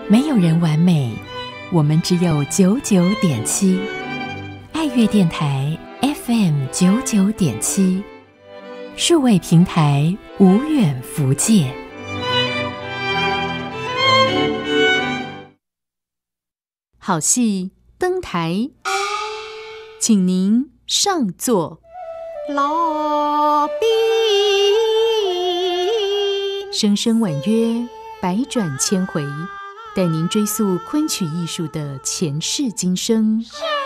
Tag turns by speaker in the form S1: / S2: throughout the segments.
S1: 没有人完美，我们只有99.7。爱乐电台 FM 99.7，数位平台无远弗届。好戏登台，请您上座。
S2: 老兵，
S1: 声声婉约，百转千回，带您追溯昆曲艺术的前世今生。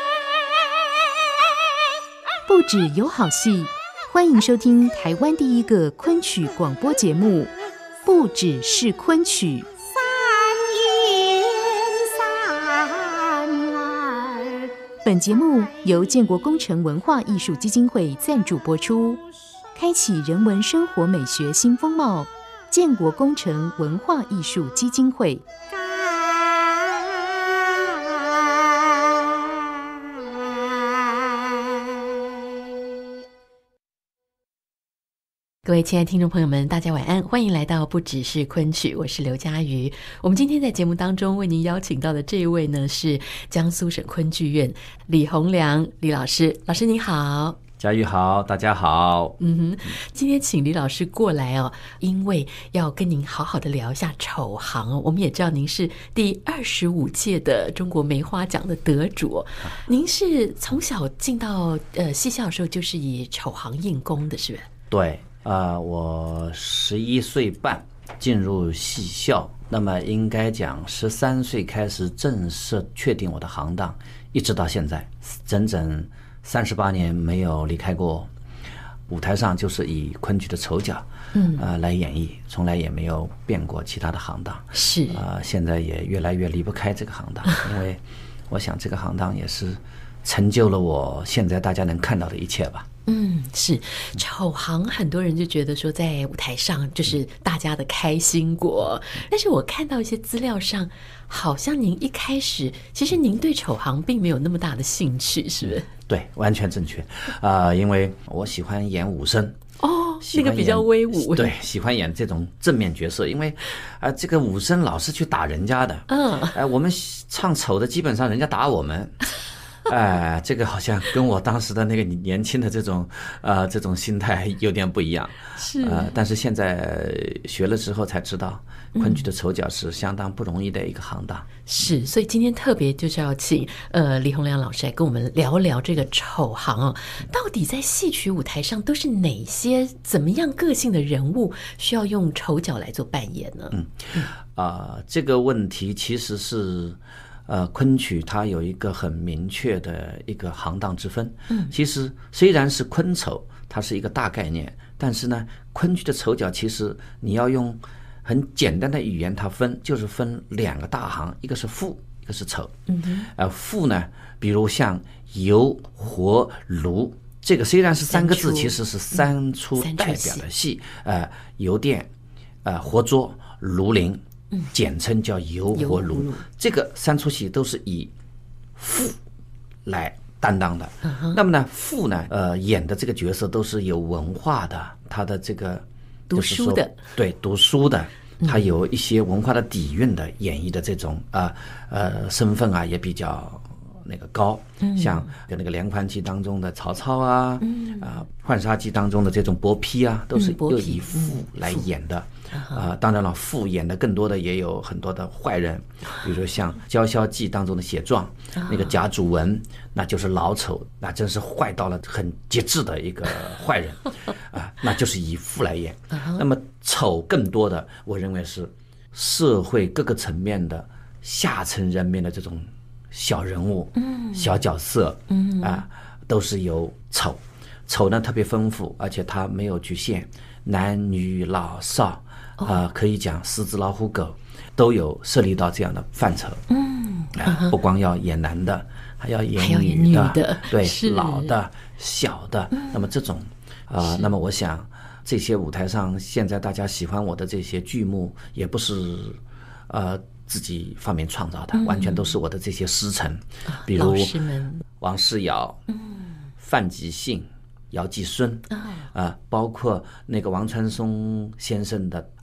S1: 不只有好戏，欢迎收听台湾第一个昆曲广播节目《不只是昆曲》。本节目由建国工程文化艺术基金会赞助播出，开启人文生活美学新风貌。建国工程文化艺术基金会。各位亲爱的听众朋友们，大家晚安，欢迎来到不只是昆曲，我是刘嘉瑜。我们今天在节目当中为您邀请到的这一位呢，是江苏省昆剧院李洪良李老师。老师您好。
S3: 嘉瑜好，大家好。
S1: 今天请李老师过来哦，因为要跟您好好的聊一下丑行哦。我们也知道您是第25届的中国梅花奖的得主哦。您是从小进到戏校的时候就是以丑行应功的，是不是？
S3: 对，我11岁半进入戏校，那么应该讲13岁开始正式确定我的行当，一直到现在整整38年没有离开过舞台上，就是以昆曲的丑角来演绎，从来也没有变过其他的行当。
S1: 是
S3: 现在也越来越离不开这个行当，因为我想这个行当也是成就了我现在大家能看到的一切吧。
S1: 是丑行，很多人就觉得说在舞台上就是大家的开心果，但是我看到一些资料上，好像您一开始其实您对丑行并没有那么大的兴趣，是不是？
S3: 对，完全正确。因为我喜欢演武生。
S1: 那个比较威武。
S3: 对，喜欢演这种正面角色，因为这个武生老是去打人家的。我们唱丑的基本上人家打我们。这个好像跟我当时的那个年轻的这种心态有点不一样。
S1: 是。
S3: 但是现在学了之后才知道，昆曲的丑角是相当不容易的一个行当。
S1: 是，所以今天特别就是要请李洪良老师来跟我们聊聊这个丑行哦，到底在戏曲舞台上都是哪些怎么样个性的人物需要用丑角来做扮演呢？
S3: 这个问题其实是昆曲它有一个很明确的一个行当之分。其实虽然是昆丑，它是一个大概念，但是呢，昆曲的丑角其实你要用很简单的语言，它就是分2个大行，一个是副，一个是丑。副呢，比如像游、活、卢，这个虽然是3个字，其实是3出代表的戏。游殿、活捉、卢林。简称叫游活卢，这个3出戏都是以副来担当的。那么呢，副呢，演的这个角色都是有文化的，他的这个
S1: 读书的，
S3: 对，读书的，他有一些文化的底蕴的演绎的这种身份也比较那个高，像那个《连环计》当中的曹操《浣纱记》当中的这种伯嚭都是又以副来演的。当然了，副演的更多的也有很多的坏人，比如说像《娇宵记》当中的写状，那个贾祖文，那就是老丑，那真是坏到了很极致的一个坏人那就是以副来演。那么丑更多的，我认为是社会各个层面的下层人民的这种小人物、小角色，都是由丑。丑呢特别丰富，而且它没有局限，男女老少，可以讲狮子老虎狗都有涉猎到这样的范畴。不光要演男的，还要演女的，对，老的、小的。那么这种那么我想这些舞台上现在大家喜欢我的这些剧目，也不是自己发明创造的，完全都是我的这些师承，比如王世尧、范吉信、姚继孙包括那个王传松先生的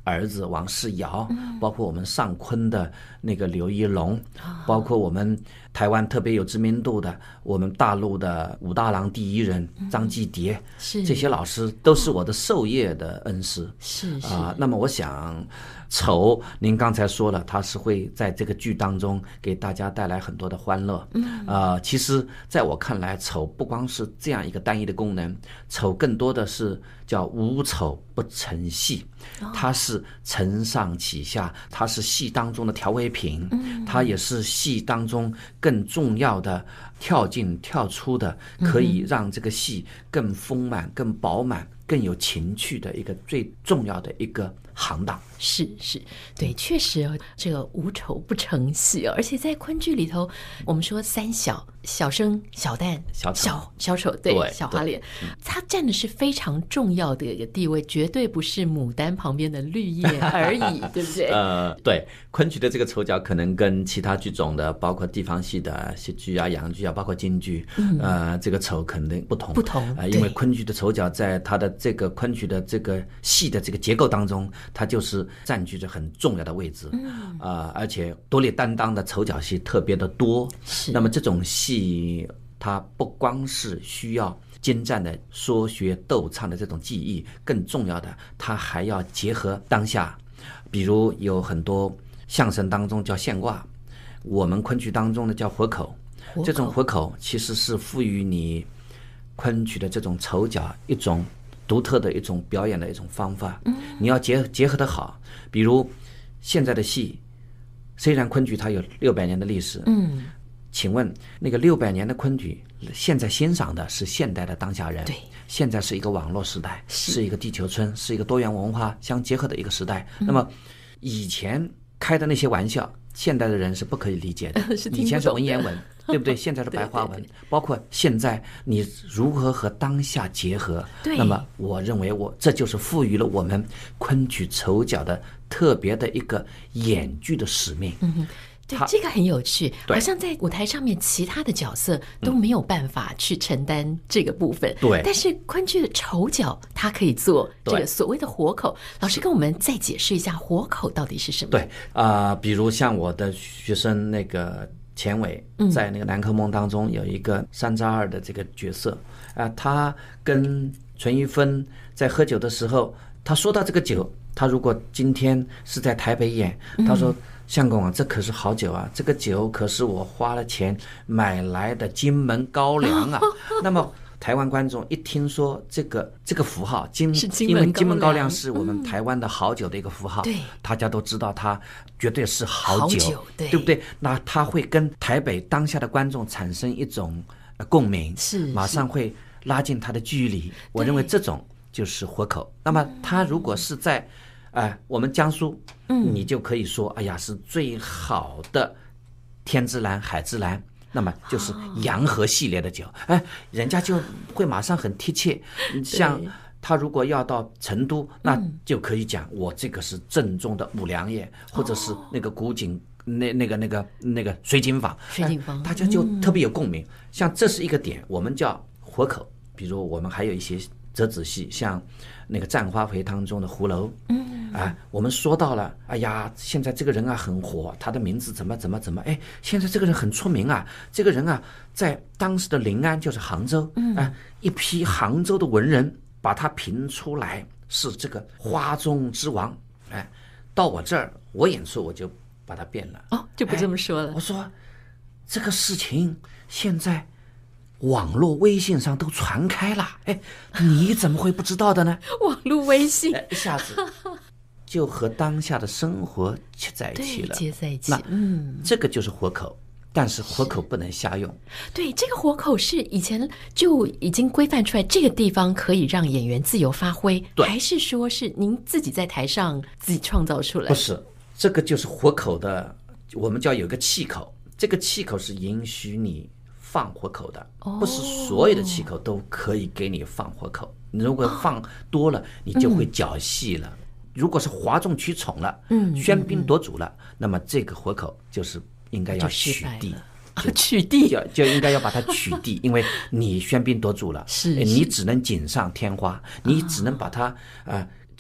S3: 儿子王世尧，包括我们上昆的那个刘一龙，包括我们台湾特别有知名度的我们大陆的武大郎第一人张继蝶，这些老师都是我的授业的恩师。
S1: 是
S3: 那么我想丑您刚才说了，它是会在这个剧当中给大家带来很多的欢乐。其实在我看来，丑不光是这样一个单一的功能，丑更多的是叫无丑不成戏，它是承上启下，它是戏当中的调味品，它也是戏当中更重要的跳进跳出的，可以让这个戏更丰满、更饱满、更有情趣的一个最重要的一个行当。
S1: 是，对，确实这个无丑不成戏而且在昆剧里头，我们说三小：小生、小旦、小丑，对，小花脸，它占的是非常重要的一个地位，绝对不是牡丹旁边的绿叶而已，对不对？
S3: 对，昆曲的这个丑角可能跟其他剧种的，包括地方戏的戏剧啊、洋剧啊，包括京剧，这个丑肯定不同，因为昆剧的丑角在它的这个昆曲的这个戏的这个结构当中，它就是占据着很重要的位置，而且多力担当的丑角戏特别的多。那么这种戏，它不光是需要精湛的说学逗唱的这种技艺，更重要的，它还要结合当下。比如有很多相声当中叫现卦，我们昆曲当中的叫活口。这种活口其实是赋予你昆曲的这种丑角一种独特的一种表演的一种方法。你要结合得好。比如现在的戏，虽然昆曲它有600年的历史，请问那个600年的昆曲，现在欣赏的是现代的当下人。对，现在是一个网络时代，是一个地球村，是一个多元文化相结合的一个时代。那么以前开的那些玩笑，现代的人是不可以理解的。以前是文言文，对不对？现在是白话文。包括现在你如何和当下结合，那么我认为这就是赋予了我们昆曲丑角的特别的一个演剧的使命。
S1: 对，这个很有趣，好像在舞台上面其他的角色都没有办法去承担这个部分。对，但是昆剧的丑角他可以做这个所谓的活口。老师跟我们再解释一下活口到底是什么？对
S3: 比如像我的学生那个钱伟，在那个《南柯梦》当中有一个3扎2的这个角色他跟淳于芬在喝酒的时候，他说到这个酒，他如果今天是在台北演，他说相公啊，这可是好酒啊，这个酒可是我花了钱买来的金门高粱啊。那么台湾观众一听说这个符号因为金门高粱是我们台湾的好酒的一个符号，大家都知道它绝对是好酒，对不对？那它会跟台北当下的观众产生一种共鸣，马上会拉近它的距离。我认为这种就是活口。那么它如果是在我们江苏，你就可以说，哎呀，是最好的天之蓝、海之蓝，那么就是洋河系列的酒，人家就会马上很贴切。像他如果要到成都，那就可以讲，我这个是正宗的五粮液，或者是那个古井那个水井坊，大家就特别有共鸣。像这是一个点，我们叫活口。比如我们还有一些折子戏，像那个《战花回》当中的葫芦，我们说到了，哎呀，现在这个人啊很火，他的名字怎么，现在这个人很出名啊，这个人啊在当时的临安就是杭州，一批杭州的文人把他评出来是这个花中之王，到我这儿我演出我就把它变了，
S1: 就不这么说了。
S3: 我说这个事情现在网络微信上都传开了，你怎么会不知道的呢？
S1: 网络微信
S3: 一下子就和当下的生活接在一起了，
S1: 接在一起。
S3: 这个就是活口，但是活口不能瞎用。
S1: 对，这个活口是以前就已经规范出来，这个地方可以让演员自由发挥，还是说是您自己在台上自己创造出来？
S3: 不是，这个就是活口的，我们叫有一个气口，这个气口是允许你放活口的，不是所有的气口都可以给你放活口。你如果放多了，你就会搅戏了。如果是哗众取宠了，喧宾夺主了，那么这个活口就是应该要取缔，
S1: 取缔
S3: 就应该要把它取缔，因为你喧宾夺主了，你只能锦上添花，你只能把它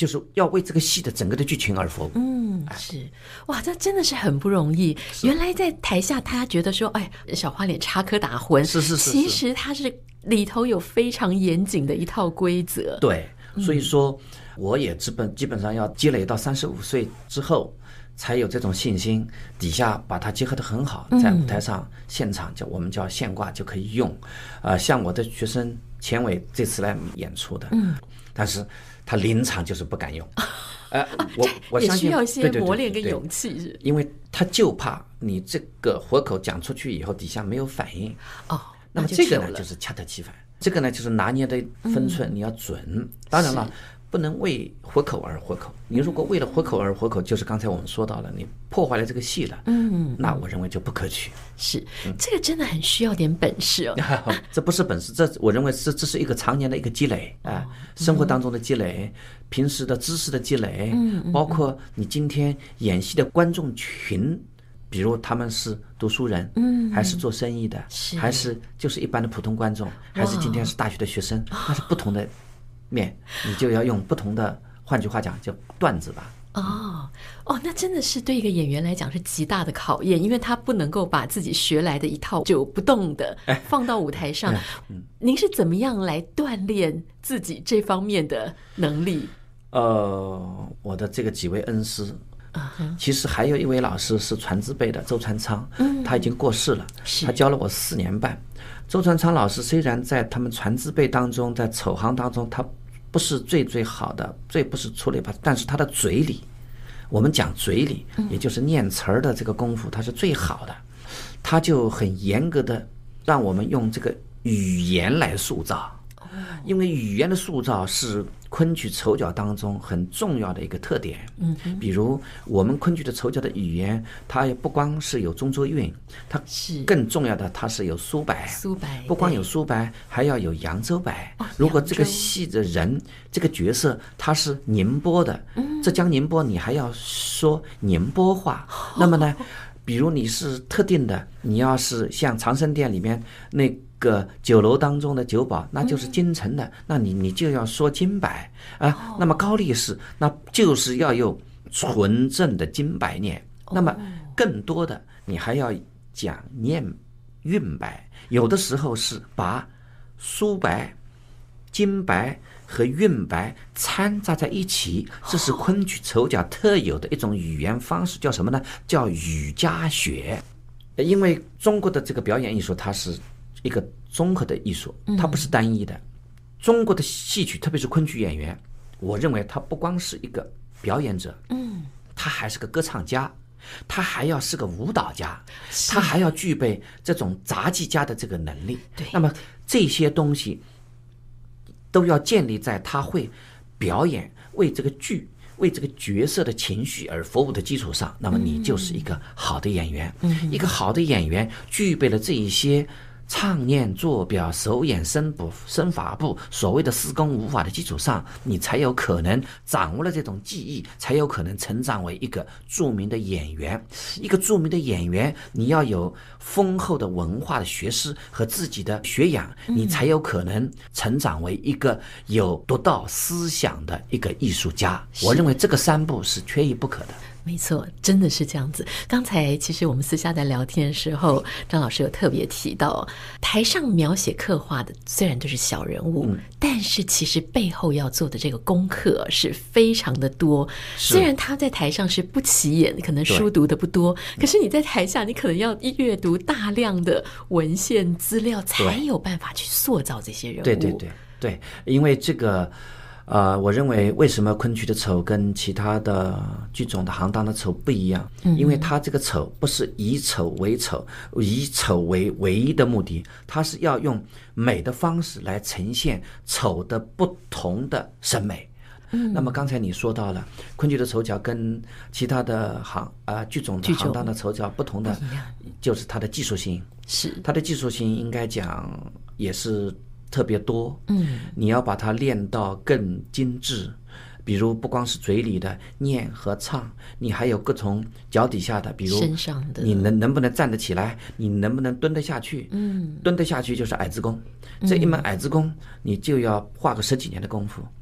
S3: 就是要为这个戏的整个的剧情而服务。
S1: 是，哇，这真的是很不容易。原来在台下，他觉得说，哎，小花脸插科打诨，
S3: 是，
S1: 其实他是里头有非常严谨的一套规则。
S3: 对，所以说我也基本上要积累到35岁之后，才有这种信心，底下把它结合得很好，在舞台上现场我们叫现挂就可以用。像我的学生钱伟这次来演出的，但是他临场就是不敢用。我相信
S1: 也需要一些磨练跟勇气，是
S3: 因为他就怕你这个活口讲出去以后底下没有反应。那么这个呢就是恰得其反，这个呢就是拿捏的分寸你要准。当然了，不能为活口而活口。你如果为了活口而活口，就是刚才我们说到了，你破坏了这个戏了，那我认为就不可取。
S1: 是，这个真的很需要点本事哦。
S3: 这不是本事，我认为这是一个常年的一个积累啊，生活当中的积累，平时的知识的积累，包括你今天演戏的观众群。比如他们是读书人，还是做生意的，还是就是一般的普通观众，还是今天是大学的学生，那是不同的面，你就要用不同的，换句话讲叫段子吧。
S1: 那真的是对一个演员来讲是极大的考验，因为他不能够把自己学来的一套就不动的放到舞台上。您是怎么样来锻炼自己这方面的能力？
S3: 我的这个几位恩师。其实还有一位老师是传字辈的周传昌，他已经过世了，他教了我4年半。周传昌老师虽然在他们传字辈当中，在丑行当中他不是最好的，最不是出类拔萃，但是他的嘴里，我们讲嘴里，也就是念词儿的这个功夫，他是最好的。他就很严格的让我们用这个语言来塑造，因为语言的塑造是昆曲丑角当中很重要的一个特点。比如我们昆曲的丑角的语言，它也不光是有中州韵，它更重要的它是有苏白，不光有苏白，还要有扬州白。如果这个戏的人这个角色他是宁波的，浙江宁波，你还要说宁波话。那么呢，比如你是特定的，你要是像长生殿里面那个酒楼当中的酒保，那就是京城的，那你就要说京白啊。那么高力士，那就是要有纯正的京白念。那么更多的，你还要讲念韵白，有的时候是把苏白、京白和韵白掺杂在一起，这是昆曲丑角特有的一种语言方式，叫什么呢？叫语家学。因为中国的这个表演艺术，它是一个综合的艺术，它不是单一的。中国的戏曲，特别是昆曲演员，我认为他不光是一个表演者，他还是个歌唱家，他还要是个舞蹈家，他还要具备这种杂技家的这个能力。那么这些东西都要建立在他会表演，为这个剧、为这个角色的情绪而服务的基础上，那么你就是一个好的演员。一个好的演员具备了这一些唱念做表手眼身法步所谓的四功五法的基础上，你才有可能掌握了这种技艺，才有可能成长为一个著名的演员。一个著名的演员，你要有丰厚的文化的学识和自己的学养，你才有可能成长为一个有独到思想的一个艺术家。我认为这个3步是缺一不可的。
S1: 没错，真的是这样子。刚才其实我们私下在聊天的时候，张老师有特别提到，台上描写刻画的虽然都是小人物，但是其实背后要做的这个功课是非常的多。虽然他在台上是不起眼，可能书读的不多，可是你在台下，你可能要阅读大量的文献资料，才有办法去塑造这些人物。
S3: 对，因为这个。我认为为什么昆曲的丑跟其他的剧种的行当的丑不一样？因为它这个丑不是以丑为丑，以丑为唯一的目的，它是要用美的方式来呈现丑的不同的审美。那么刚才你说到了昆曲的丑角跟其他的剧种的行当的丑角不同的，就是它的技术性。是它的技术性应该讲也是特别多，你要把它练到更精致。比如不光是嘴里的念和唱，你还有各种脚底下的，比如
S1: 身上的，
S3: 你能不能站得起来，你能不能蹲得下去。蹲得下去就是矮子功，这一门矮子功你就要花个10几年的功夫。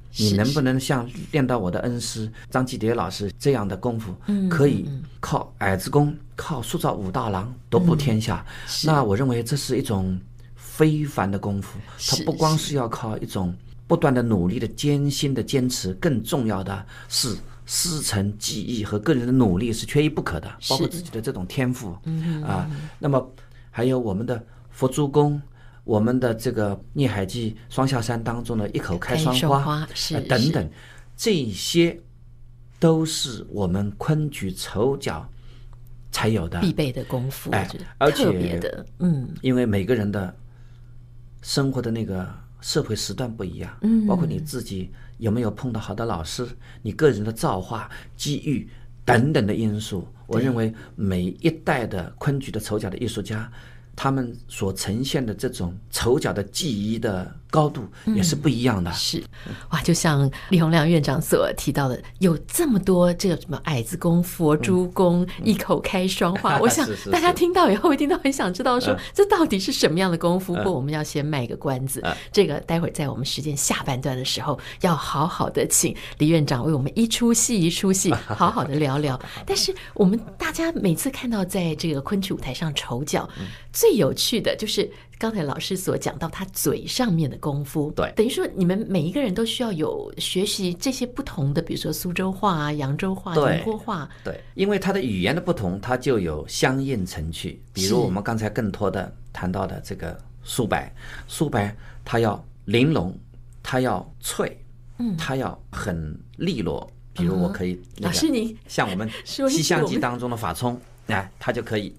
S3: 你能不能像练到我的恩师张继蝶老师这样的功夫，可以靠矮子功，靠塑造武大郎独步天下？那我认为这是一种非凡的功夫，它不光是要靠一种不断的努力的艰辛的坚持，更重要的是师承技艺和个人的努力是缺一不可的，包括自己的这种天赋那么还有我们的佛珠功，我们的这个聂海记双下山当中的一口开双花等等，这些都是我们昆曲丑角才有的
S1: 必备的功夫，
S3: 而且
S1: 特别的，
S3: 因为每个人的生活的那个社会时段不一样，包括你自己有没有碰到好的老师，你个人的造化、机遇等等的因素，我认为每一代的昆曲的丑角的艺术家，他们所呈现的这种丑角的技艺的高度也是不一样的。
S1: 是，哇，就像李洪亮院长所提到的，有这么多这个什么矮子功、佛珠功、一口开双花，我想大家听到以后一定都很想知道说，这到底是什么样的功夫？不过我们要先卖个关子，这个待会儿在我们时间下半段的时候，要好好的请李院长为我们一出戏一出戏好好的聊聊。但是我们大家每次看到在这个昆曲舞台上丑角，最有趣的就是刚才老师所讲到他嘴上面的功夫，
S3: 对，
S1: 等于说你们每一个人都需要有学习这些不同的，比如说苏州话啊、扬州话、宁波话，
S3: 对，因为它的语言的不同，它就有相应程序。比如我们刚才更多的谈到的这个苏白，苏白它要玲珑，它要脆，它要很利落。比如我可以，
S1: 老师你
S3: 像我们西厢记当中的法冲，它就可以。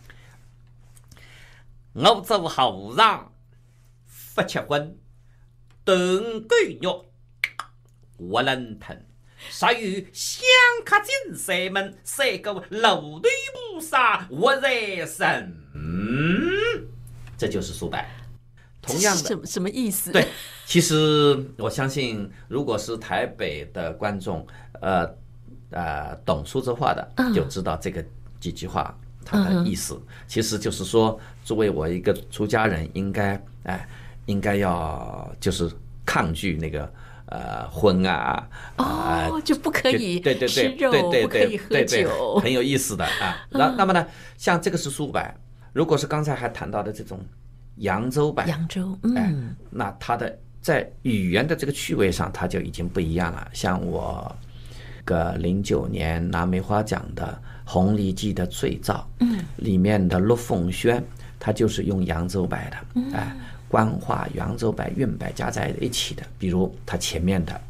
S3: 欧洲后上不结婚，炖狗肉我能疼。谁与香客进西门，谁个楼对不杀我热身。这就是苏白。同样的，
S1: 什么意思？
S3: 对，其实我相信，如果是台北的观众，懂苏州话的，就知道这个几句话它的意思。其实就是说，作为我一个出家人，应该要就是抗拒那个荤啊，
S1: 就不可以吃肉，不可以喝酒，
S3: 很有意思的啊。那么呢，像这个是苏白，如果是刚才还谈到的这种扬州白，那它的在语言的这个趣味上，它就已经不一样了。像我09年拿梅花奖的《红梨记》的醉照，里面的陆凤轩，它就是用扬州白的，官话、扬州白、韵白加在一起的。比如它前面的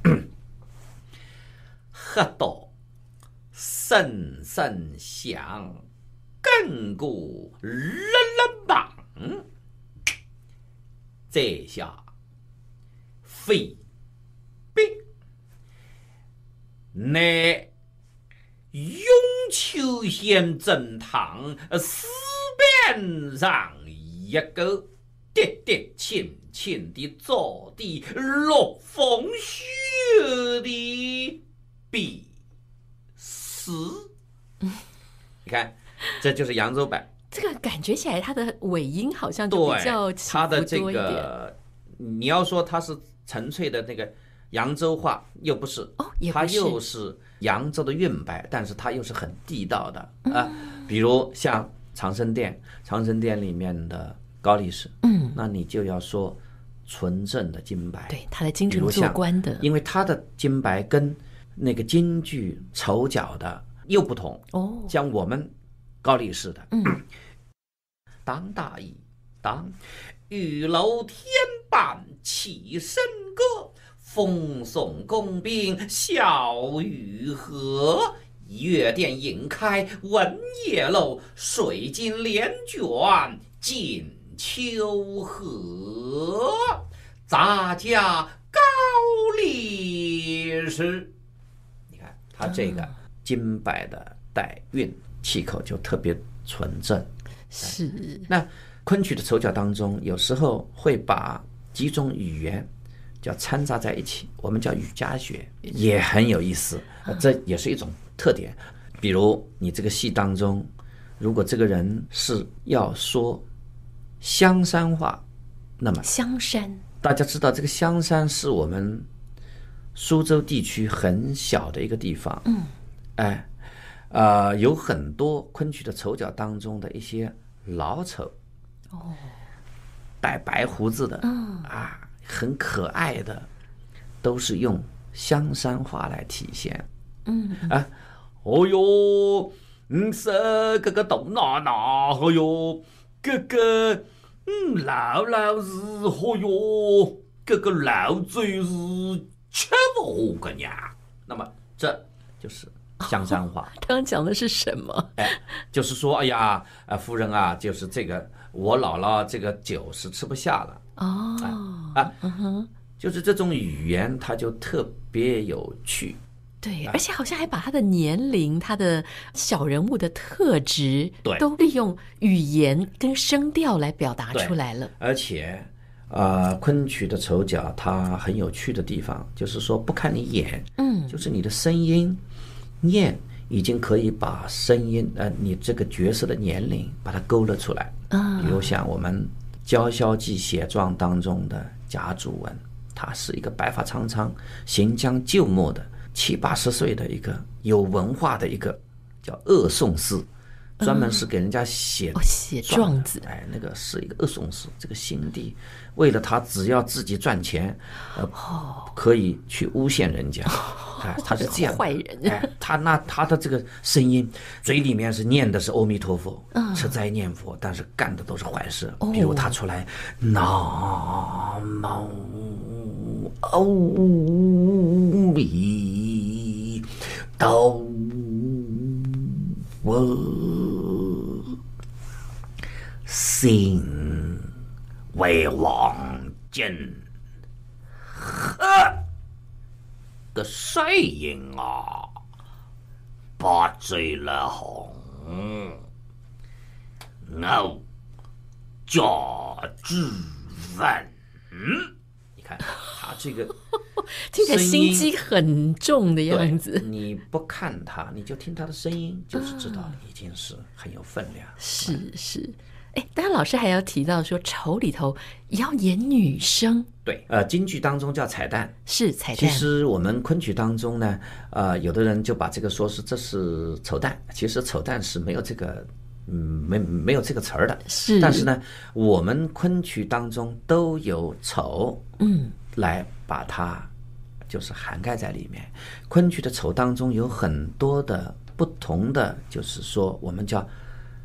S3: 喝到声声响，亘古日日棒，这下非必乃永秋县正堂四边上一个跌跌欠欠的坐地落风雪的笔诗。你看，这就是扬州白。
S1: 这个感觉起来，它的尾音好像就比较起伏多一点。它的这个，你
S3: 要说它是纯粹的那个扬州话，又不是，它又是扬州的韵白，但是它又是很地道的比如像长生殿，长生殿里面的高力士，那你就要说纯正的京白，
S1: 对，他的京城做官的，
S3: 因为他的京白跟那个京剧丑角的又不同像我们高力士的，当大义，当玉楼天板起笙歌，风送宫兵笑语和。月殿引开文业楼，水晶帘卷锦秋河。杂家高力士，你看他这个京白的带韵气口就特别纯正。
S1: 是。
S3: 那昆曲的丑角当中，有时候会把几种语言叫掺杂在一起，我们叫语家学，也很有意思。这也是一种特点。比如你这个戏当中，如果这个人是要说香山话，那么
S1: 香山，
S3: 大家知道这个香山是我们苏州地区很小的一个地方，有很多昆曲的丑角当中的一些老丑，带白胡子的，很可爱的，都是用香山话来体现。哦哟，是这个董奶奶，哦哟，这个老是，哦哟，这个老嘴是吃我个娘。那么这就是香山话。
S1: 刚刚讲的是什么？
S3: 就是说，哎呀，夫人啊，就是这个我姥姥这个酒是吃不下了。就是这种语言，它就特别有趣。
S1: 对，而且好像还把他的年龄、他的小人物的特质，
S3: 对，
S1: 都利用语言跟声调来表达出来了。
S3: 而且，昆曲的丑角它很有趣的地方，就是说不看你演，就是你的声音念已经可以把声音你这个角色的年龄把它勾勒出来。比如像我们《娇宵记写状》当中的贾祖文，他是一个白发苍苍、行将就木的70、80岁的一个有文化的一个叫恶宋诗，专门是给人家写
S1: 状子。
S3: 那个是一个恶宋诗。这个辛帝为了他只要自己赚钱，可以去诬陷人家，他是这样
S1: 坏人。
S3: 他的这个声音，嘴里面是念的是阿弥陀佛，吃斋念佛，但是干的都是坏事。比如他出来南无阿弥陀佛，心为王金，个声音啊，把嘴了红，我家之问。你看他这个
S1: 听起来心机很重的样子。
S3: 你不看他，你就听他的声音，就是知道已经是很有分量。
S1: 是。当然老师还要提到说，丑里头也要演女生。
S3: 对，京剧当中叫彩蛋，
S1: 是彩蛋。
S3: 其实我们昆曲当中呢，有的人就把这个说是这是丑蛋，其实丑蛋是没有这个，没有这个词儿的。
S1: 是，
S3: 但是呢，我们昆曲当中都有丑，来把它就是涵盖在里面。昆曲的丑当中有很多的不同的，就是说我们叫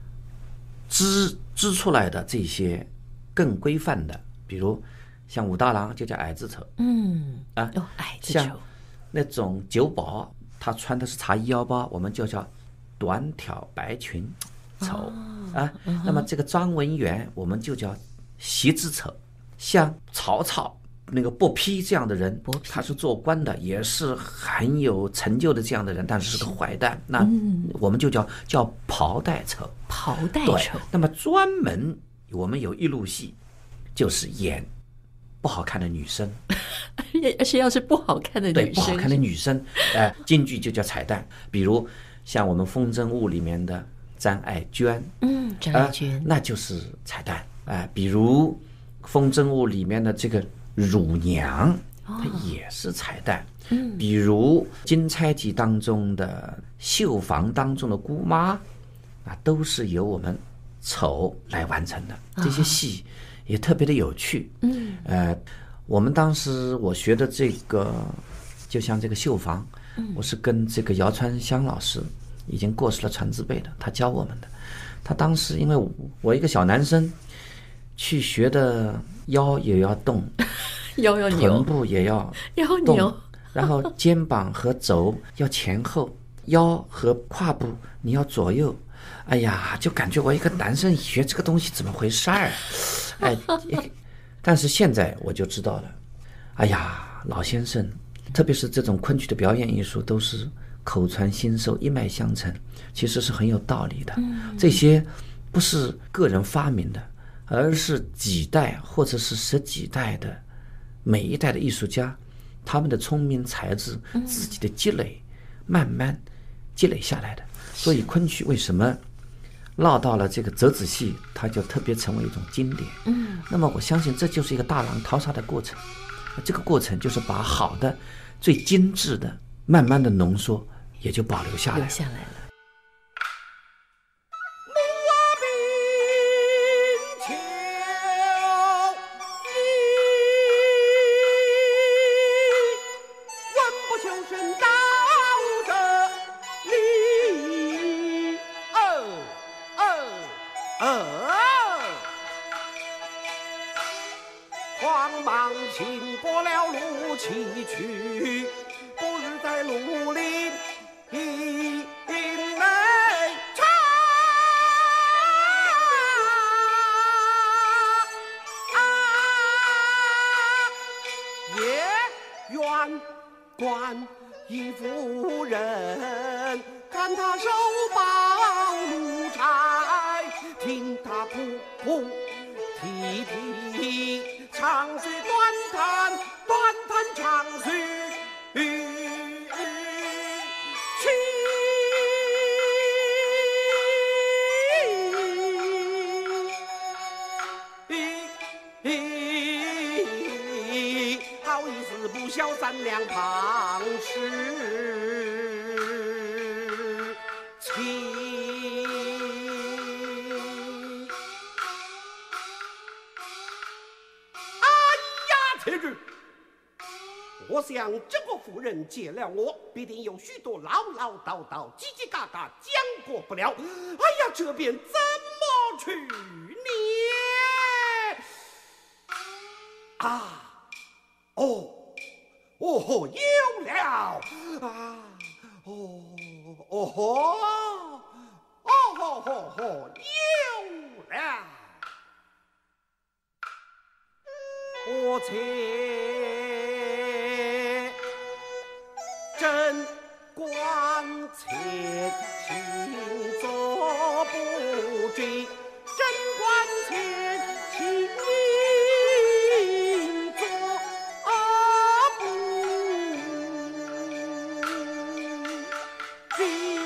S3: 织出来的这些更规范的，比如像武大郎就叫矮子丑，
S1: 矮子丑。
S3: 像那种酒保，他穿的是茶衣腰包，我们就叫短挑白裙丑那么这个张文元，我们就叫席子丑。像曹操那个伯嚭这样的人，他是做官的，也是很有成就的这样的人，但是是个坏蛋，那我们就叫袍带丑。
S1: 袍带丑。
S3: 那么专门我们有一路戏，就是演不好看的女生，
S1: 而且要是不好看的女生，
S3: 对，不好看的女生，京剧就叫彩蛋。比如像我们《风筝误》里面的张爱娟，
S1: 张爱娟，
S3: 那就是彩蛋。比如《风筝误》里面的这个乳娘，它也是彩蛋。比如《金钗记》当中的绣房当中的姑妈，都是由我们丑来完成的。这些戏也特别的有趣。我们当时我学的这个，就像这个绣房，我是跟这个姚传香老师，已经过世了传字辈的，他教我们的。他当时因为我一个小男生去学的，腰也要动，
S1: 腰要扭，
S3: 臀部也要
S1: 扭，
S3: 然后肩膀和肘要前后，腰和胯部你要左右。哎呀，就感觉我一个男生学这个东西怎么回事儿？但是现在我就知道了。哎呀，老先生，特别是这种昆曲的表演艺术，都是口传心授，一脉相承，其实是很有道理的。这些不是个人发明的，而是几代或者是10几代的每一代的艺术家，他们的聪明才智，自己的积累，慢慢积累下来的。所以昆曲为什么落到了这个折子戏，它就特别成为一种经典。那么我相信这就是一个大浪淘沙的过程。这个过程就是把好的最精致的，慢慢的浓缩，也就保留下来了。
S2: 慌忙经过了路崎岖，不日在路林内长夜远观一妇人，看她手抱木柴，听她哭哭啼啼，长吁短叹长吁好意思不消三两旁事情。我想这个妇人见了我，必定有许多唠唠叨叨、叽叽嘎嘎讲过不了。哎呀，这便怎么去呢？有了有了！我正关前行坐不惧，正关前行坐不惧。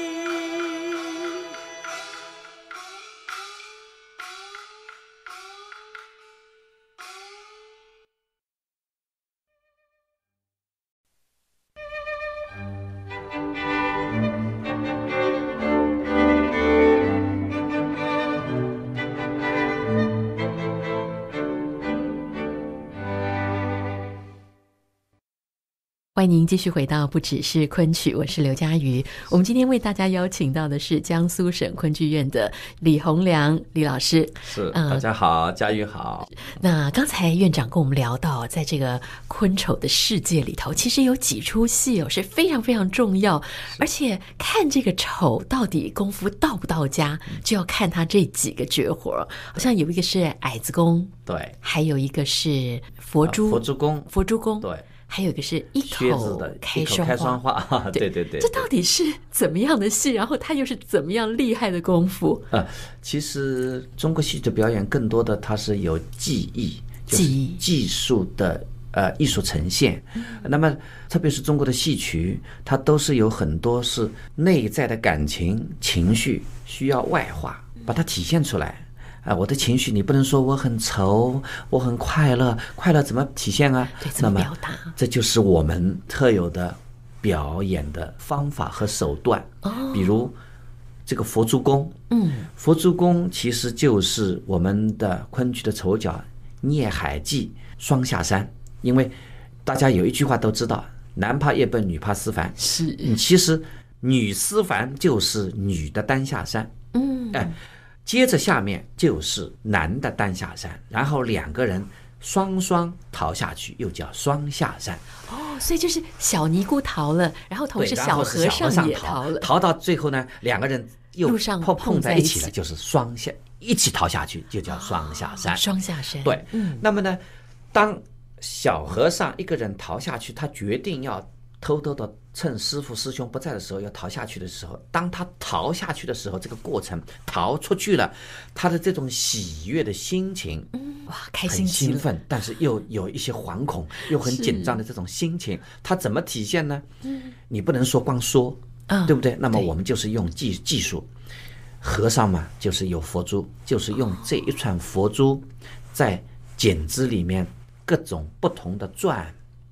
S1: 欢迎您继续回到不只是昆曲，我是刘佳瑜。我们今天为大家邀请到的是江苏省昆剧院的李洪良李老师。
S3: 是，大家好，佳瑜好。
S1: 那刚才院长跟我们聊到，在这个昆丑的世界里头，其实有几出戏是非常非常重要，而且看这个丑到底功夫到不到家，就要看他这几个绝活。好像有一个是矮子功，
S3: 对，
S1: 还有一个是佛珠功，对。还有一个是一口开双花，
S3: 对，
S1: 这到底是怎么样的戏？然后它又是怎么样厉害的功夫？
S3: 其实中国戏剧的表演更多的它是有技术的艺术呈现。那么特别是中国的戏曲，它都是有很多是内在的感情情绪需要外化，把它体现出来。我的情绪你不能说我很愁，我很快乐，快乐怎么体现啊？
S1: 对，怎么表达？
S3: 这就是我们特有的表演的方法和手段。比如这个佛珠功，佛珠功其实就是我们的昆曲的丑角聂海记双下山。因为大家有一句话都知道，男怕夜奔，女怕思凡。
S1: 是，
S3: 其实女思凡就是女的单下山。接着下面就是男的单下山，然后两个人双双逃下去，又叫双下山。
S1: 所以就是小尼姑逃了，然后同时小和尚也逃了，
S3: 逃到最后呢，两个人又碰在一起了，就是双下一起逃下去，就叫双下山。
S1: 双下山。
S3: 对，那么呢，当小和尚一个人逃下去，他决定要偷偷的趁师父师兄不在的时候要逃下去的时候，当他逃下去的时候，这个过程逃出去了，他的这种喜悦的心情，
S1: 开心极了，
S3: 很兴奋，但是又有一些惶恐，又很紧张的这种心情，他怎么体现呢？你不能说光说，对不对？那么我们就是用技术，和尚嘛，就是有佛珠，就是用这一串佛珠在剪枝里面各种不同的转，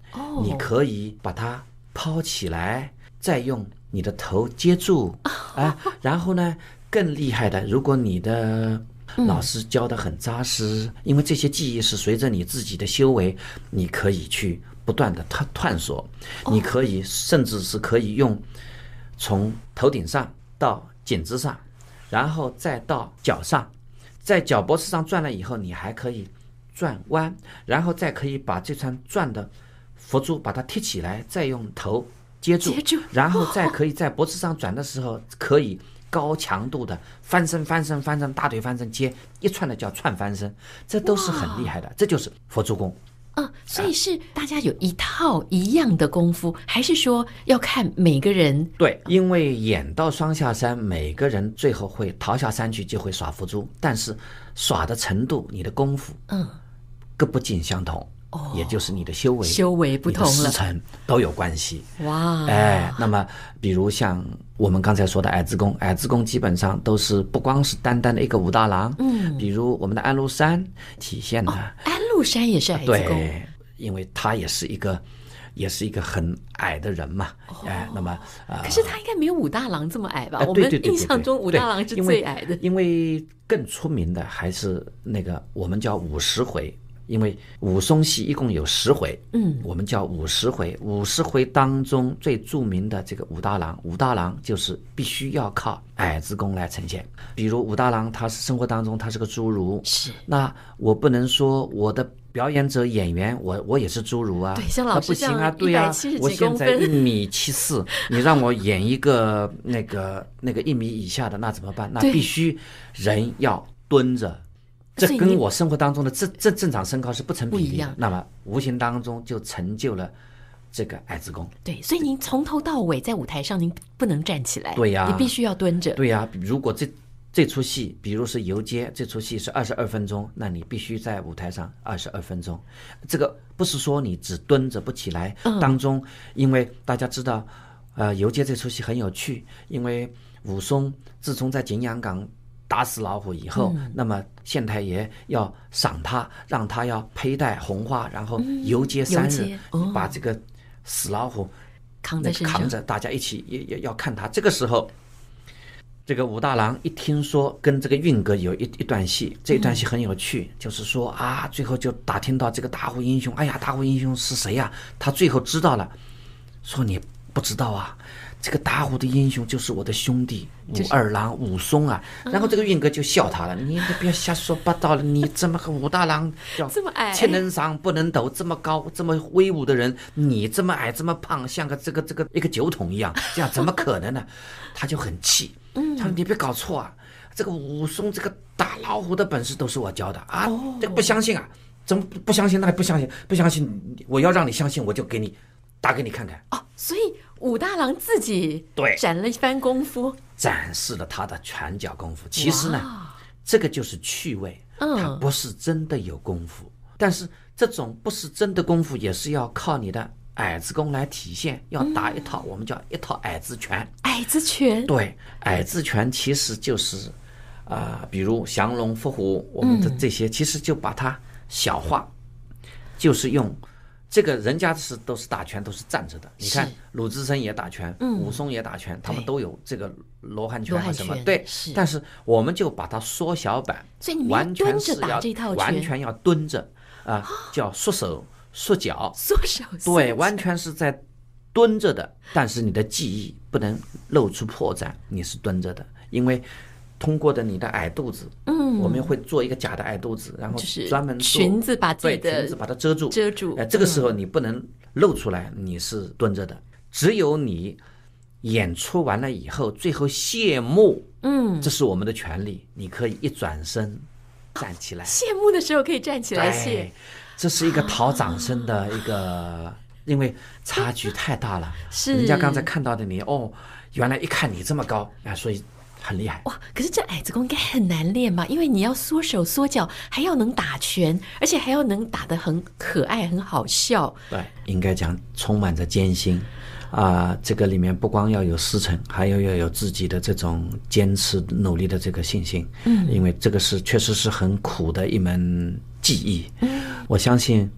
S3: 你可以把它抛起来，再用你的头接住，然后呢，更厉害的，如果你的老师教得很扎实，因为这些技艺是随着你自己的修为，你可以去不断的探索，你可以甚至是可以用从头顶上到颈子上，然后再到脚上，在脚脖子上转了以后，你还可以转弯，然后再可以把这串转的佛珠把它提起来，再用头接住，然后再可以在脖子上转的时候，可以高强度的翻身，大腿翻身，接一串的叫串翻身，这都是很厉害的，这就是佛珠功。
S1: 所以是大家有一套一样的功夫，还是说要看每个人？
S3: 对，因为演到双下山，每个人最后会逃下山去就会耍佛珠，但是耍的程度，你的功夫，各不尽相同。也就是你的修为
S1: 不同了，
S3: 你的师承都有关系。
S1: 哇，
S3: 那么比如像我们刚才说的矮子功，矮子功基本上都是不光是单单的一个武大郎，比如我们的安禄山体现的，
S1: 安禄山也是矮子功，
S3: 对，因为他也是一个很矮的人嘛，那么
S1: 可是他应该没有武大郎这么矮吧？我们印象中武大郎是最矮的，
S3: 因为更出名的还是那个我们叫50回。因为武松戏一共有10回，我们叫50回。50回当中最著名的这个武大郎就是必须要靠矮子功来呈现。比如武大郎他是生活当中他是个侏儒，
S1: 是，
S3: 那我不能说我的表演者演员我也是侏儒啊，
S1: 对，像老师这样
S3: 不行啊，对啊，我现在1.74米，你让我演一个那个1米以下的，那怎么办？那必须人要蹲着。这跟我生活当中的正常身高是不成比例的，那么无形当中就成就了这个矮子功。
S1: 对，所以您从头到尾在舞台上您不能站起来，
S3: 对呀，
S1: 你必须要蹲着。
S3: 对呀，如果这出戏，比如是游街，这出戏是22分钟，那你必须在舞台上22分钟。这个不是说你只蹲着不起来，当中因为大家知道，游街这出戏很有趣，因为武松自从在景阳冈打死老虎以后，那么县太爷要赏他，让他要佩戴红花，然后游街3日，把这个死老虎
S1: 扛在身上，
S3: 扛着，大家一起也要看他。这个时候，这个武大郎一听说跟这个韵阁有一段戏，这一段戏很有趣，就是说最后就打听到这个大虎英雄，大虎英雄是谁呀？他最后知道了，说你不知道啊。这个打虎的英雄就是我的兄弟武二郎武松啊，然后这个韵阁就笑他了，你不要瞎说八道了，你这么个武大郎叫
S1: 这么矮，
S3: 千能上不能抖，这么高这么威武的人，你这么矮这么胖，像个这个一个酒桶一样，这样怎么可能呢？他就很气，他说你别搞错啊，这个武松这个打老虎的本事都是我教的啊，这个不相信啊，怎么不相信？那不相信，我要让你相信，我就给你打给你看看。
S1: 所以武大郎自己展了一番功夫，
S3: 展示了他的拳脚功夫。其实呢，这个就是趣味，他不是真的有功夫，但是这种不是真的功夫也是要靠你的矮子功来体现，要打一套我们叫一套矮子拳。
S1: 矮子拳，
S3: 对，矮子拳其实就是比如降龙伏虎，我们的这些其实就把它小化，就是用这个人家都是打拳，都是站着的。你看鲁智深也打拳，武松也打拳，他们都有这个罗汉拳啊什么。对，但是我们就把它缩小版，
S1: 所以你们蹲着打这套拳，
S3: 完全要蹲着叫缩手缩脚。
S1: 缩手，
S3: 对，完全是在蹲着的，但是你的技艺不能露出破绽，你是蹲着的，因为通过的你的矮肚子，我们会做一个假的矮肚子，然后专门做
S1: 裙子把自己的
S3: 裙子把它遮住，这个时候你不能露出来，你是蹲着的。只有你演出完了以后，最后谢幕，这是我们的权利，你可以一转身站起来。
S1: 谢幕的时候可以站起来谢，
S3: 这是一个讨掌声的一个，因为差距太大了。
S1: 是
S3: 人家刚才看到的你，原来一看你这么高所以很厉害
S1: 哇！可是这矮子功应该很难练吧？因为你要缩手缩脚，还要能打拳，而且还要能打得很可爱、很好笑。
S3: 对，应该讲充满着艰辛这个里面不光要有师承，还要有自己的这种坚持努力的这个信心。因为这个是确实是很苦的一门技艺。我相信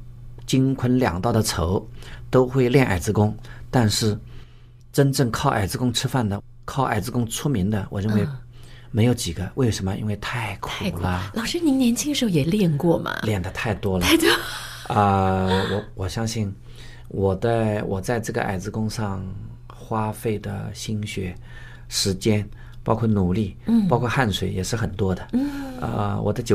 S3: 金昆两道的丑都会练矮子功，但是真正靠矮子功吃饭的，靠矮子功出名的，我认为没有几个。为什么？因为太苦了。
S1: 老师，您年轻时候也练过吗？
S3: 练的太多了，我相信我在这个矮子功上花费的心血、时间，包括努力，包括汗水也是很多的。我的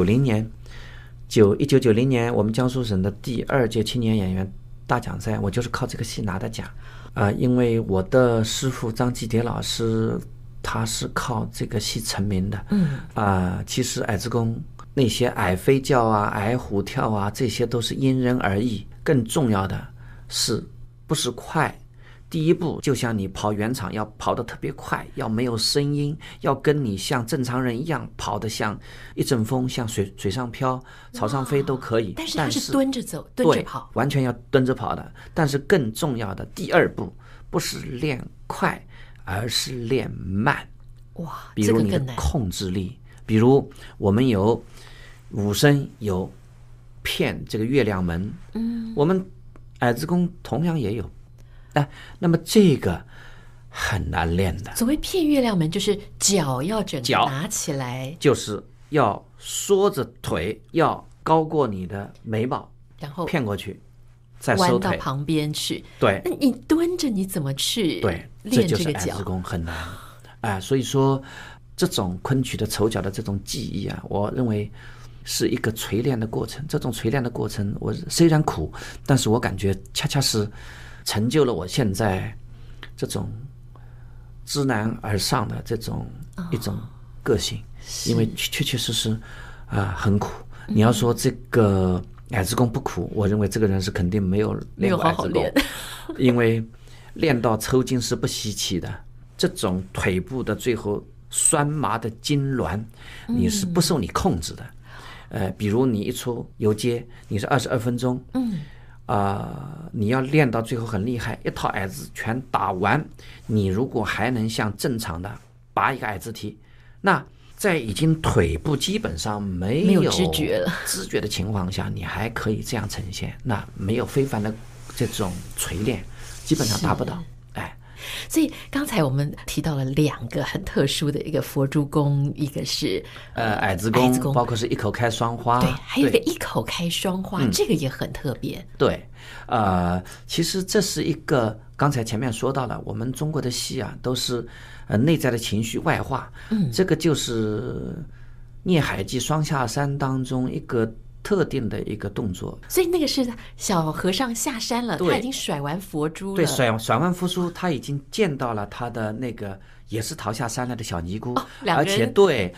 S3: 1990年，我们江苏省的第2届青年演员大奖赛，我就是靠这个戏拿的奖。因为我的师傅张继蝶老师，他是靠这个戏成名的。其实矮子功那些矮飞叫啊、矮虎跳啊，这些都是因人而异。更重要的是，不是快。第一步就像你跑圆场要跑得特别快，要没有声音，要跟你像正常人一样跑得像一阵风，像水上飘、草上飞都可以。
S1: 但是他是蹲着走，蹲着跑，
S3: 完全要蹲着跑的。但是更重要的第二步不是练快，而是练慢。
S1: 哇，
S3: 比如你的控制力，比如我们有武生有骗这个月亮门，我们矮子功同样也有。那么这个很难练的。
S1: 所谓骗月亮门，就是脚要整个拿起来，
S3: 就是要缩着腿，要高过你的眉毛，
S1: 然后
S3: 骗过去，再收腿
S1: 弯到旁边去。
S3: 对，
S1: 那你蹲着你怎么去练这个脚？这就是
S3: 矮子功很难。所以说这种昆曲的丑角的这种技艺啊，我认为是一个锤炼的过程。这种锤炼的过程，我虽然苦，但是我感觉恰恰是成就了我现在这种知难而上的这种一种个性。因为确实很苦。你要说这个矮子功不苦，我认为这个人是肯定没有练过矮子功，因为练到抽筋是不稀奇的。这种腿部的最后酸麻的痉挛，你是不受你控制的。比如你一出游街，你是22分钟，你要练到最后很厉害，一套矮子全打完，你如果还能像正常的拔一个矮子蹄，那在已经腿部基本上没有知觉的情况下，你还可以这样呈现，那没有非凡的这种锤炼，基本上达不到。
S1: 所以刚才我们提到了2个很特殊的，一个佛珠功，一个是
S3: 矮子功，包括是一口开双花，
S1: 对，还有一个一口开双花，这个也很特别。
S3: 对，其实这是一个刚才前面说到了，我们中国的戏啊，都是内在的情绪外化，这个就是《孽海记》双下山当中一个特定的一个动作。
S1: 所以那个是小和尚下山了，他已经甩完佛珠了。
S3: 对，甩完佛珠，他已经见到了他的那个也是逃下山来的小尼姑，而且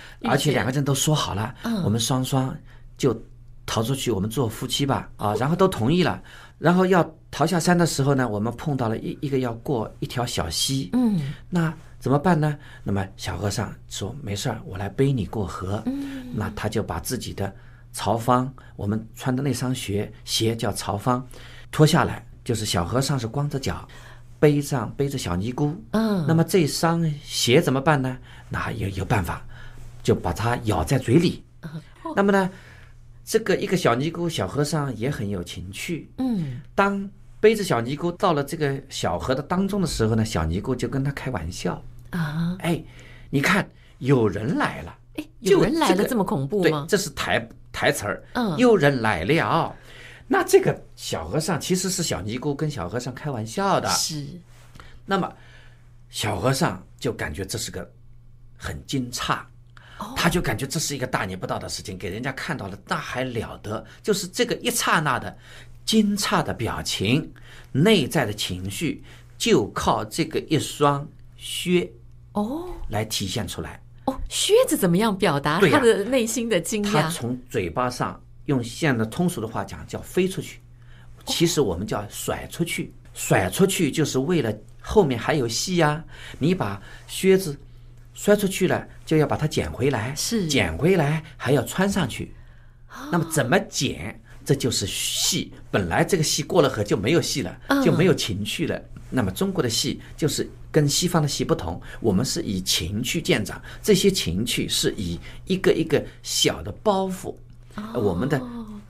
S3: 2个人都说好了，我们双双就逃出去，我们做夫妻吧，然后都同意了。然后要逃下山的时候呢，我们碰到了一个要过一条小溪，那怎么办呢？那么小和尚说没事儿，我来背你过河。那他就把自己的朝方，我们穿的那双鞋叫朝方，脱下来，就是小和尚是光着脚，背着小尼姑。那么这双鞋怎么办呢？那有办法，就把它咬在嘴里。那么呢，这个一个小尼姑小和尚也很有情趣。当背着小尼姑到了这个小河的当中的时候呢，小尼姑就跟他开玩笑你看有人来了。
S1: 有人来了这么恐怖吗？
S3: 对，这是台词儿。有人来了，那这个小和尚其实是小尼姑跟小和尚开玩笑的。
S1: 是，
S3: 那么小和尚就感觉这是个很惊诧，他就感觉这是一个大逆不道的事情，给人家看到了，那还了得？就是这个一刹那的惊诧的表情，内在的情绪，就靠这个一双靴来体现出来。
S1: 靴子怎么样表达他的内心的惊讶？
S3: 他从嘴巴上，用现在通俗的话讲叫飞出去，其实我们叫甩出去。甩出去就是为了后面还有戏啊，你把靴子摔出去了，就要把它捡回来，捡回来还要穿上去。那么怎么捡？这就是戏。本来这个戏过了河就没有戏了，就没有情趣了。那么中国的戏就是跟西方的戏不同，我们是以情趣见长，这些情趣是以一个一个小的包袱，我们的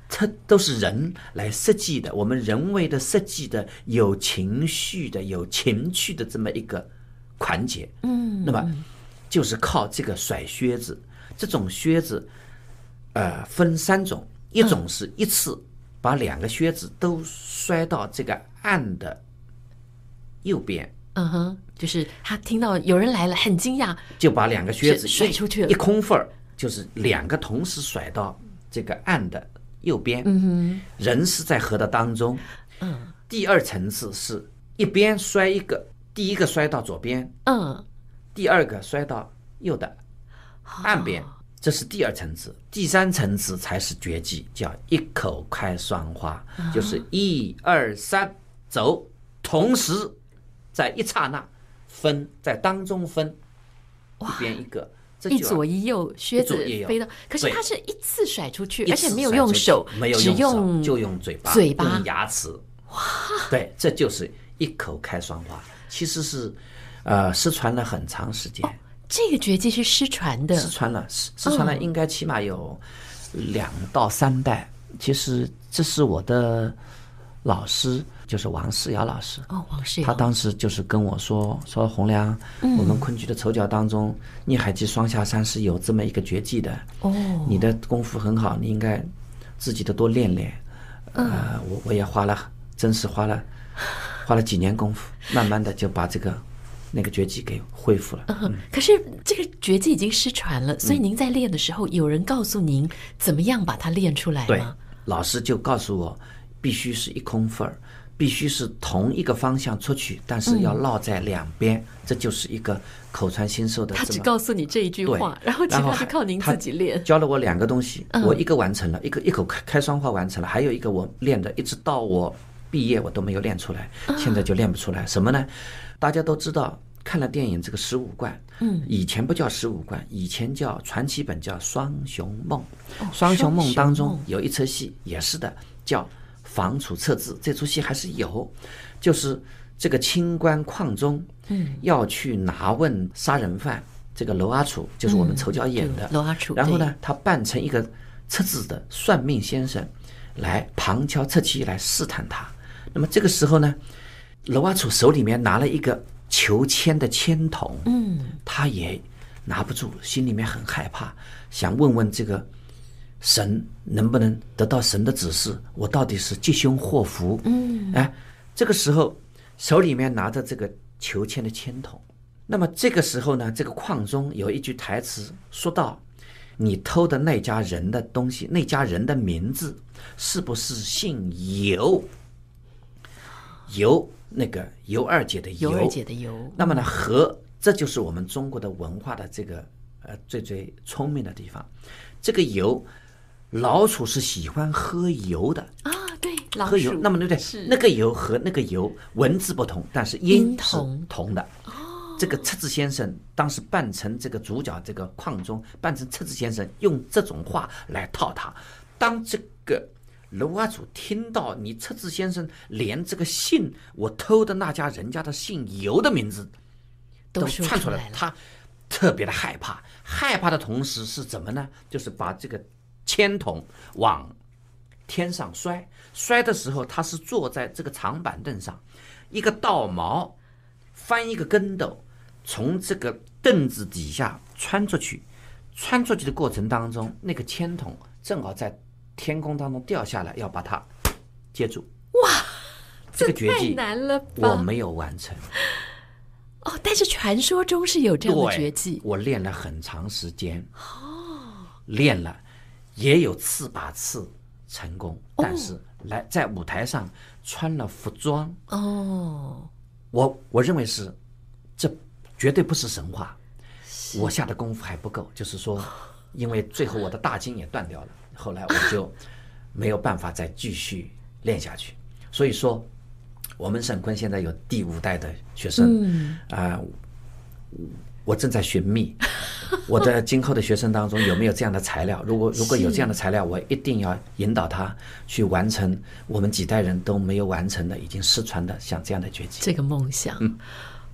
S3: 它都是人来设计的，我们人为的设计的有情绪的、有情趣的这么一个环节。那么就是靠这个甩靴子。这种靴子，分3种，一种是一次把2个靴子都摔到这个岸的右边。
S1: 就是他听到有人来了，很惊讶，
S3: 就把2个靴子
S1: 甩出去了，
S3: 一空缝儿，就是2个同时甩到这个岸的右边。人是在河的当中。第2层次是一边摔一个，第一个摔到左边，第2个摔到右的岸边，这是第2层次。第3层次才是绝技，叫一口开双花，就是1、2、3走，同时在一刹那分，在当中分，一边一个，这
S1: 一左一右，靴子飞到。可是它是一次甩出去，而且没有用手，只用
S3: 就用嘴巴，用牙齿。对，这就是一口开双花。其实是失传了很长时间。
S1: 这个绝技是失传的，
S3: 失传了，应该起码有2到3代。其实这是我的老师，就是王世尧老师。
S1: 王世尧，
S3: 他当时就是跟我说洪良，我们昆剧的丑角当中，逆海记双下山是有这么一个绝技的。你的功夫很好，你应该自己的多练练。我也真是花了几年功夫，慢慢的就把那个绝技给恢复了。
S1: 可是这个绝技已经失传了，所以您在练的时候，有人告诉您怎么样把它练出来吗？
S3: 对，老师就告诉我，必须是一空缝儿，必须是同一个方向出去，但是要绕在2边，这就是一个口传心授的。
S1: 他只告诉你这一句话，然后其他就靠您自己练。
S3: 教了我2个东西，我一个完成了，一口开双花完成了，还有一个我练的，一直到我毕业我都没有练出来，现在就练不出来。什么呢？大家都知道，看了电影这个15贯，以前不叫15贯，以前叫传奇本叫双雄梦。双雄梦当中有一出戏也是的，叫房楚测字。这出戏还是有，就是这个清官邝忠要去拿问杀人犯，这个娄阿楚就是我们丑角演的
S1: 娄阿楚。
S3: 然后呢，他扮成一个测字的算命先生，来旁敲侧击来试探他。那么这个时候呢，娄阿楚手里面拿了一个求签的签筒，他也拿不住，心里面很害怕，想问问这个神能不能得到神的指示，我到底是吉凶祸福。这个时候手里面拿着这个求签的签筒，那么这个时候呢，这个邝忠有一句台词说到，你偷的那家人的东西，那家人的名字是不是姓尤？尤，那个尤二姐的尤。那么呢，这就是我们中国的文化的这个最聪明的地方。这个尤，老鼠是喜欢喝油的
S1: 啊，对，老鼠
S3: 喝油。那么对不对？那个油和那个油文字不同，但是音是同的。这个测字先生当时扮成这个主角，这个邝忠扮成测字先生，用这种话来套他。当这个娄阿楚听到你测字先生连这个姓我偷的那家人家的姓尤的名字都串出来了，他特别的害怕。害怕的同时是怎么呢？就是把这个签筒往天上摔。摔的时候，他是坐在这个长板凳上，一个倒毛翻一个跟斗，从这个凳子底下穿出去。穿出去的过程当中，那个签筒正好在天空当中掉下来，要把它接住。
S1: 哇，
S3: 这个绝技
S1: 难了吧？
S3: 我没有完成。
S1: 但是传说中是有这样的绝技。
S3: 我练了很长时间。练了，也有次把次成功，但是在舞台上穿了服装。我认为是，这绝对不是神话。我下的功夫还不够，就是说，因为最后我的大筋也断掉了，后来我就没有办法再继续练下去。所以说，我们沈坤现在有第5代的学生，我正在寻觅我的今后的学生当中有没有这样的材料。如果有这样的材料，我一定要引导他去完成我们几代人都没有完成的、已经失传的像这样的绝技。
S1: 这个梦想。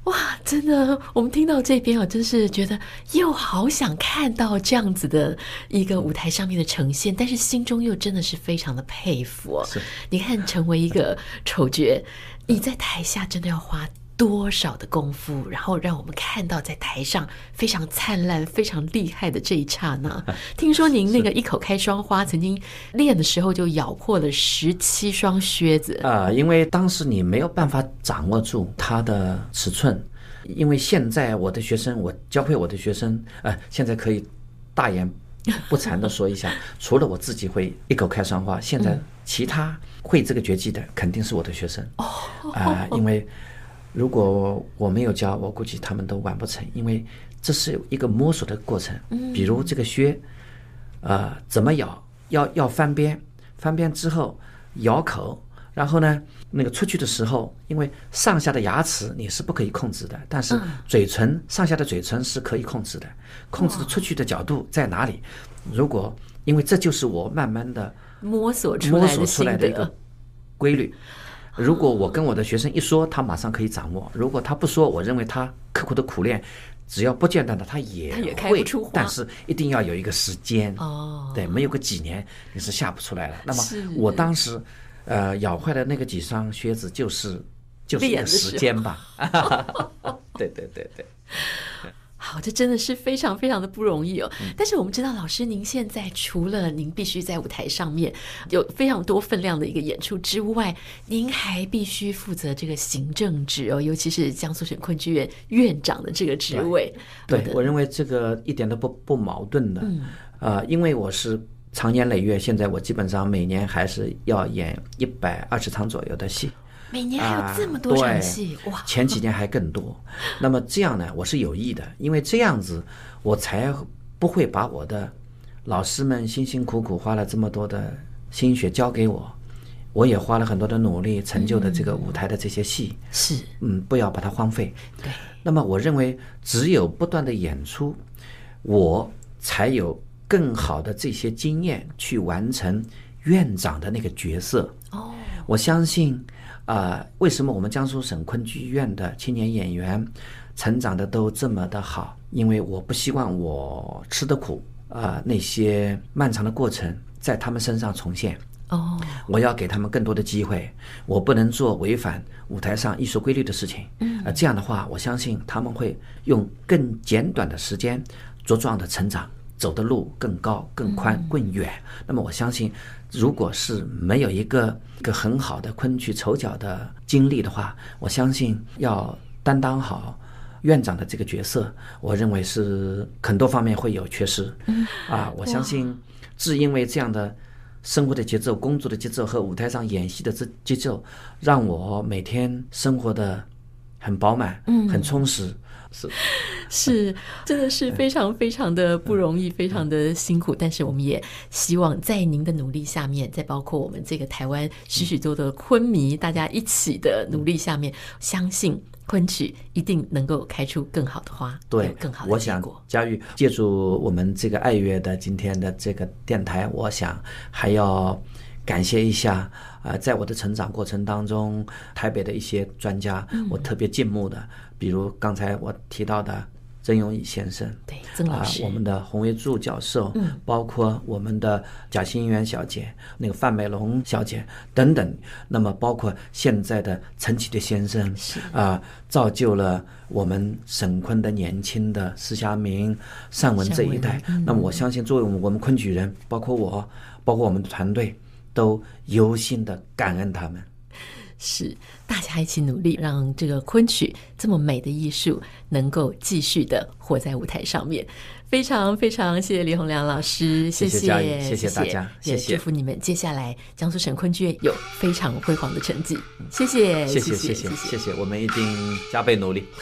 S1: 哇，真的，我们听到这边啊，真是觉得又好想看到这样子的一个舞台上面的呈现，但是心中又真的是非常的佩服哦。你看，成为一个丑角，你在台下真的要花多少的功夫，然后让我们看到在台上非常灿烂、非常厉害的这一刹那。听说您那个一口开双花，曾经练的时候就咬破了17双靴子
S3: 因为当时你没有办法掌握住它的尺寸，因为现在我的学生，我教会我的学生，现在可以大言不惭的说一下，除了我自己会一口开双花，现在其他会这个绝技的肯定是我的学生因为如果我没有教，我估计他们都完不成，因为这是一个摸索的过程。比如这个靴，怎么咬，要翻边，翻边之后咬口，然后呢，那个出去的时候，因为上下的牙齿你是不可以控制的，但是嘴唇上下的嘴唇是可以控制的，控制的出去的角度在哪里？如果因为这就是我慢慢的
S1: 摸索出来的
S3: 一个规律。如果我跟我的学生一说，他马上可以掌握；如果他不说，我认为他刻苦的苦练，只要不间断的，他也
S1: 开不出花，
S3: 但是一定要有一个时间对，没有个几年你是下不出来了。那么我当时咬坏的那个几双靴子就是一个时间吧。对。
S1: 好，这真的是非常非常的不容易哦。但是我们知道，老师您现在除了您必须在舞台上面有非常多分量的一个演出之外，您还必须负责这个行政职哦，尤其是江苏省昆剧院院长的这个职位。
S3: 对，我认为这个一点都不矛盾的。因为我是长年累月，现在我基本上每年还是要演120场左右的戏。
S1: 每年还有这么多场戏，哇！
S3: 前几年还更多。那么这样呢，我是有意的，因为这样子我才不会把我的老师们辛辛苦苦花了这么多的心血交给我，我也花了很多的努力成就的这个舞台的这些戏，不要把它荒废。
S1: 对。
S3: 那么我认为，只有不断的演出，我才有更好的这些经验去完成院长的那个角色。我相信。为什么我们江苏省昆剧院的青年演员成长的都这么的好？因为我不希望我吃的苦那些漫长的过程在他们身上重现。我要给他们更多的机会，我不能做违反舞台上艺术规律的事情。这样的话，我相信他们会用更简短的时间茁壮的成长，走的路更高、更宽、更远。那么我相信，如果是没有一个很好的昆剧丑角的经历的话，我相信要担当好院长的这个角色，我认为是很多方面会有缺失。我相信是因为这样的生活的节奏、工作的节奏和舞台上演戏的节奏，让我每天生活的很饱满、很充实。
S1: 是，真的是非常非常的不容易，非常的辛苦。但是我们也希望在您的努力下面，再包括我们这个台湾许许多多的昆迷，大家一起的努力下面，相信昆曲一定能够开出更好的花，
S3: 对，
S1: 更好的结果。
S3: 我想佳玉借助我们这个爱乐的今天的这个电台，我想还要感谢一下在我的成长过程当中，台北的一些专家，我特别敬慕的，比如刚才我提到的曾永乙先生，
S1: 对，曾老师，
S3: 我们的洪维柱教授，包括我们的贾欣媛小姐，那个范美龙小姐等等，那么包括现在的陈启德先生，造就了我们省昆的年轻的施夏明、单文这一代。那么我相信，作为我们昆曲人，包括我，包括我们的团队，都由心的感恩他们。
S1: 是，大家一起努力，让这个昆曲这么美的艺术能够继续的活在舞台上面。非常非常谢谢李洪良老师，谢谢大家，也祝福你们接下来江苏省昆剧院有非常辉煌的成绩。谢谢，
S3: 我们一定加倍努力。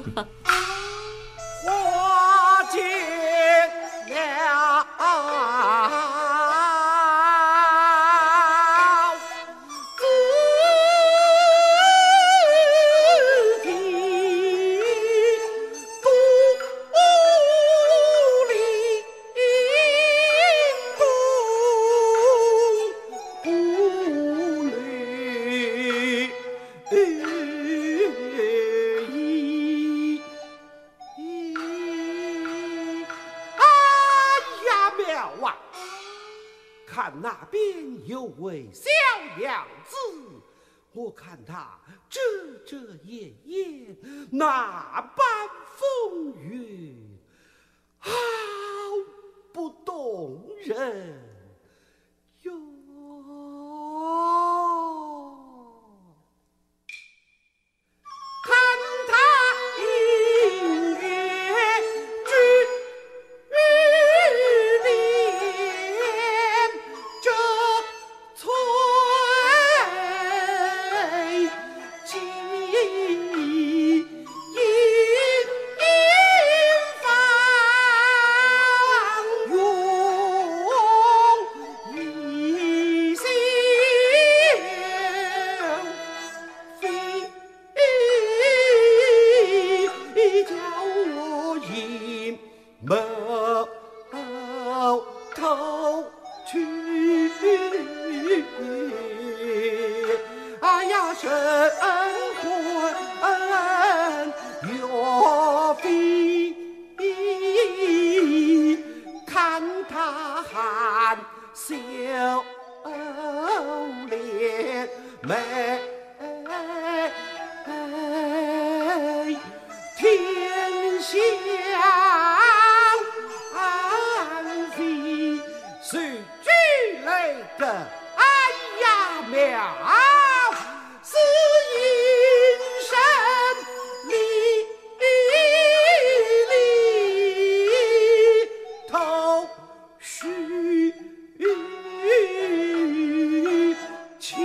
S2: 花见了了啊！看那边有位小娘子，我看她遮遮掩掩，那般风韵，好不动人哟。看她隐约之脸，这翠金银方用一心非叫我引谋头去。哎呀，神魂岳飞，看他含笑脸眉。天下安飞，是巨类的，哎呀妙，是阴神里头须情。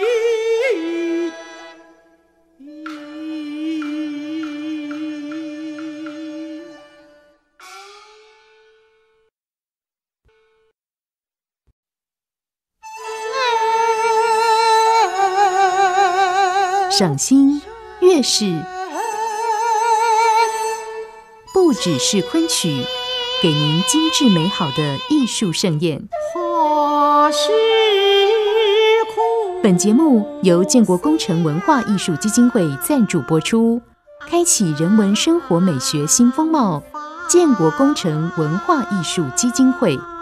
S4: 赏心悦视，不只是昆曲，给您精致美好的艺术盛宴。
S2: 花时空。
S4: 本节目由建国工程文化艺术基金会赞助播出，开启人文生活美学新风貌。建国工程文化艺术基金会。